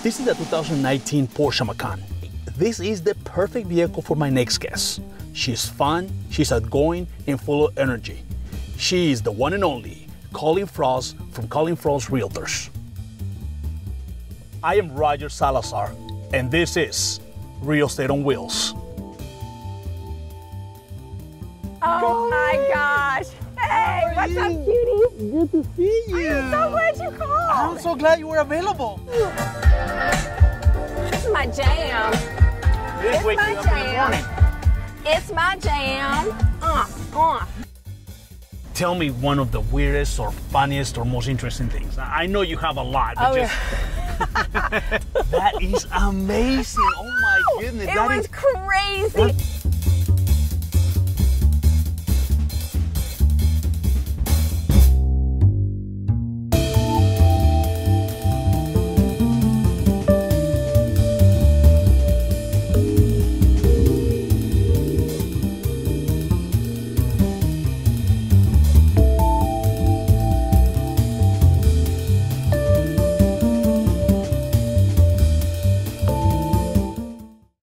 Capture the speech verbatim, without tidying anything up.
This is the two thousand nineteen Porsche Macan. This is the perfect vehicle for my next guest. She's fun, she's outgoing, and full of energy. She is the one and only Colleen Frost from Colleen Frost Realtors. I am Roger Salazar, and this is Real Estate on Wheels. Oh my gosh. Hey, what's you? up, cutie? Good to see you. I'm so glad you called. I'm so glad you were available. This is my jam. This It's wake my you up in the jam. morning. It's my jam. Uh, uh. Tell me one of the weirdest or funniest or most interesting things. I know you have a lot, but Oh, just... That is amazing. Oh my goodness. It that was is... crazy.